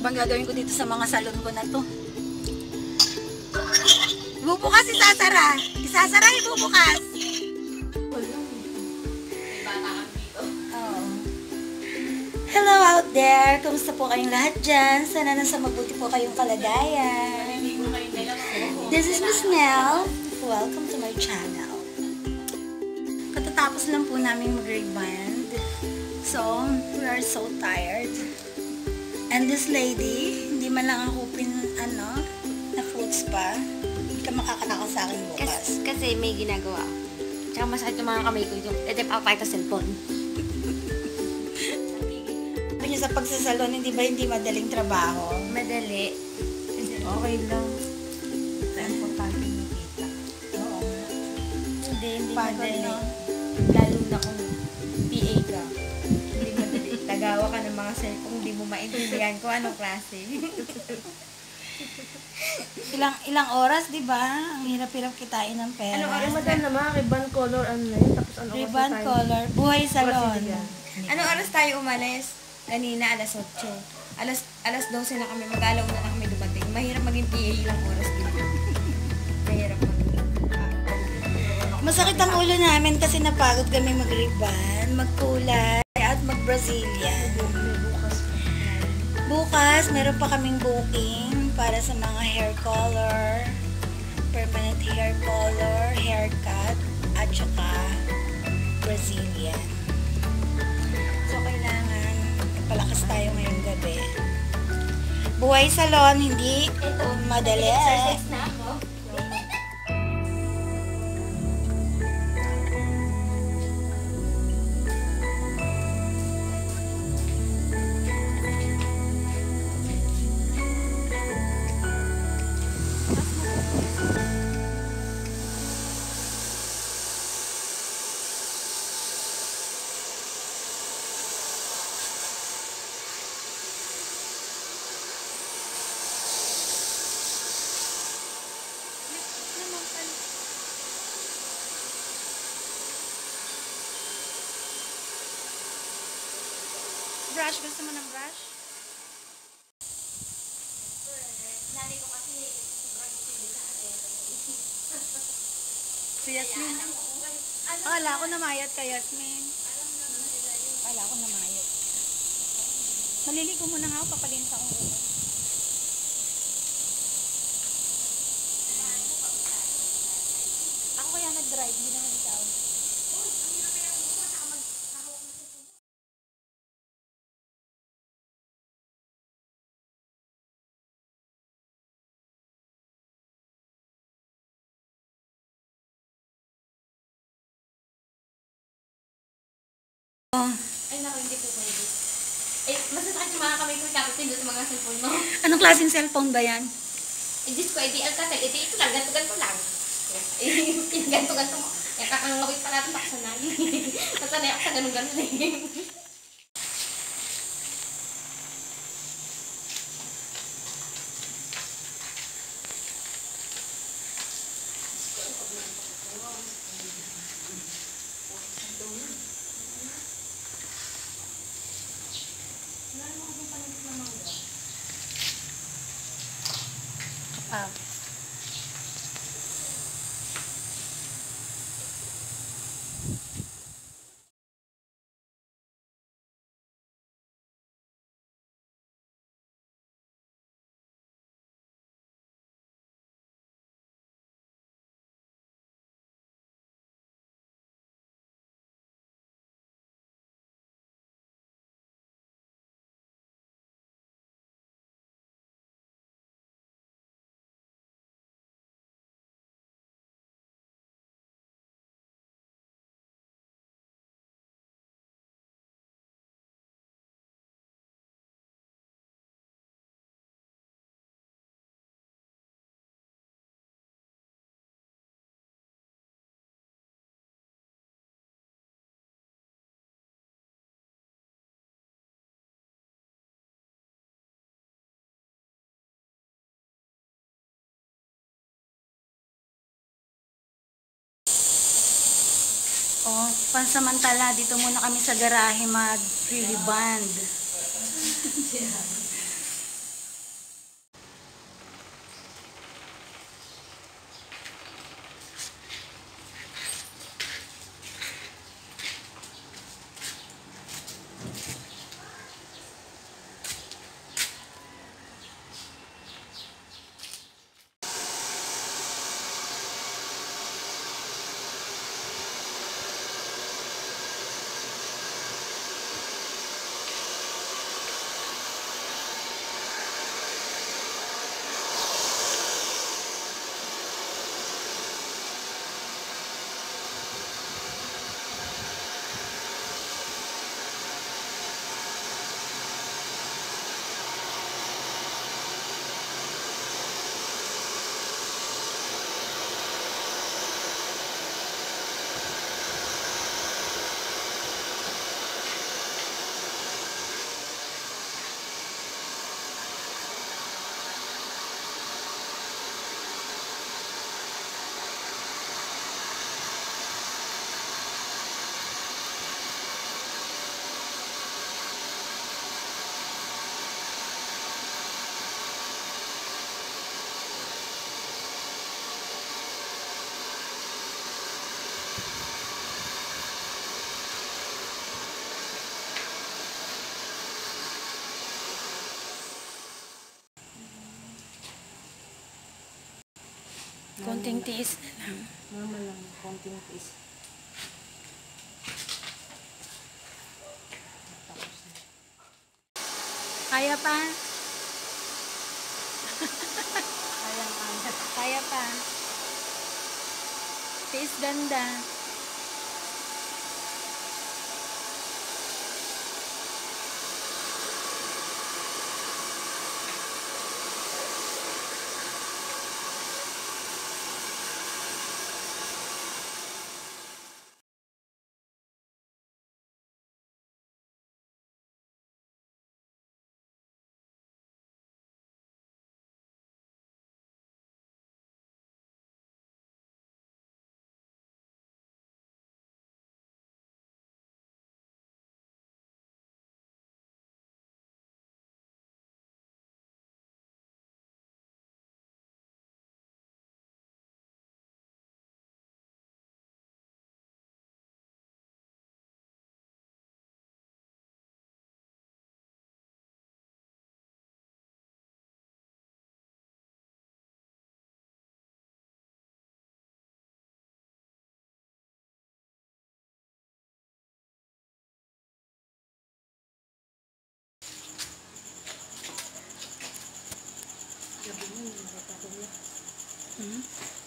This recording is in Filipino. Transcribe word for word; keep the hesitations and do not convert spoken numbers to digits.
bang gagawin ko dito sa mga salon ko na to? Bubukas, isasara. Isasara, ibubukas. Oh. Hello out there. Kumusta po kayong lahat dyan? Sana nasa mabuti po kayong kalagayan. This is Miss Mel. Welcome to my channel. Katatapos lang po namin mag-reband. So, we are so tired. And this lady, hindi man lang ako pin, ano, na fruits pa. Hindi ka makakanakaw sa akin bukas. Kasi, kasi may ginagawa. Tsaka masakit yung mga kamay ko. Yung etip out tayo sa cellphone. Sabi niyo sa pagsasalon, hindi ba hindi madaling trabaho? Madali. Okay lang. Importante yung kita. Oo. Hindi, hindi Pagod, madali. no? Lalo na kung P A ka. Hindi madali. Tagawa ka ng mga cellphone, hindi mo maintindihan kung anong klase. Ilang ilang oras, di ba? Ang hirap-hirap kitain ng pera. Ano oras madam naman? Ribbon color, ano na yun? Tapos ano oras Ribbon na tayo? color. Buhay salon. Brazilian. Anong oras tayo umalis? Kanina, alas otso. Alas, alas dose na kami. Mag-alaw na kami dumating. Mahirap maging P A ilang oras din. Mahirap maging. Masakit ang ulo namin kasi napagod kami mag-ribbon, magkulay, at mag-Brazilian. Bukas, meron pa kaming booking para sa mga hair color, permanent hair color, haircut, at saka Brazilian. So, kailangan palakas tayo ngayong gabi. Buhay salon, hindi madali. Exercise na ako. Brush, gusto mo ng brush? Nanay ko kasi sobrang sili sa atin. Si Yasmin. Oh, ala ko namayat ka, Yasmin. Ala ko namayat. Maliligo muna nga ako, papalinis akong ulo. Ako kaya nag-drive, hindi naman ikaw. Oh. Ay, naku, hindi po pwede. Eh, masasakit yung mga kamay ko kapatid sa mga cellphone mo. Anong klaseng cellphone ba yan? Eh, Diyos ko, edi alcatel, edi ito lang, ganto-ganto lang. Eh, ganto-ganto mo. Eh, kakangawit pa natin bakasanay. Nasanay ako sa ganun-ganun eh. Ah. Oh, pansamantala, dito muna kami sa garahe mag-reband. Konting tiis na lang. Mama lang, konting tiis. Tapos na. Kaya pa? Kayang kaya. Kaya pa. Tiis ganda. Gabi na, hindi pa ako. Hmm?